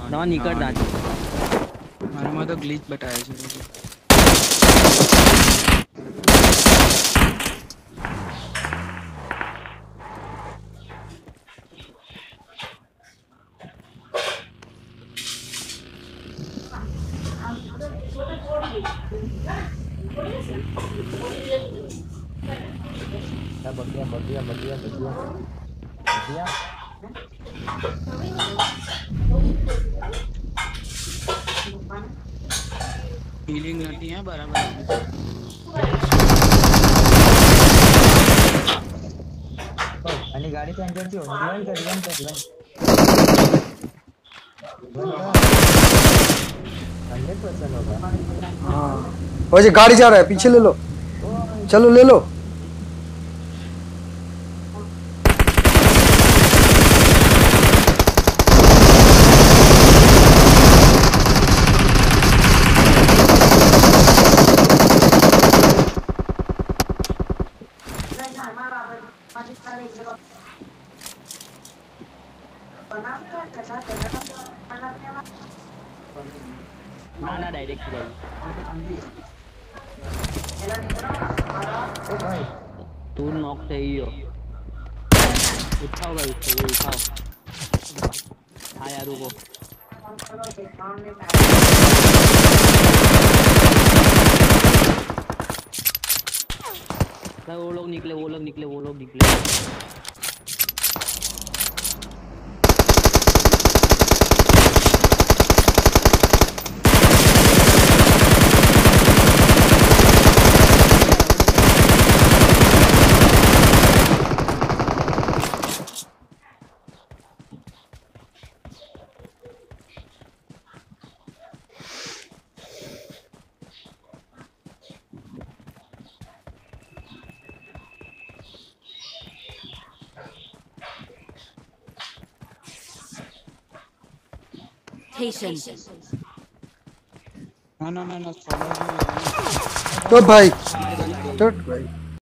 ના નીકળતા જ મારામાં તો ગ્લિચ બતાવે છે हीलिंग नहीं है बराबर आणि गाड़ी पे एंटर क्यों रिवाइव कर 100% होगा हाँ वैसे गाड़ी जा रहा है पीछे ले लो चलो ले लो ના ના ડાયરેક્ટ જાય ओ भाई तू नॉक થઈ ગયો उठाओ भाई उसको वो उठाओ हाँ यार रुको वो लोग निकले ना तो भाई चट भाई